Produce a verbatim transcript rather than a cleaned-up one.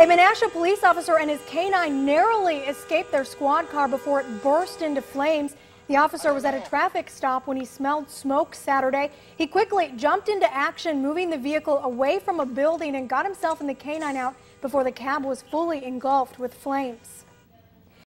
A Menasha police officer and his K nine narrowly escaped their squad car before it burst into flames. The officer was at a traffic stop when he smelled smoke Saturday. He quickly jumped into action, moving the vehicle away from a building, and got himself and the K nine out before the cab was fully engulfed with flames.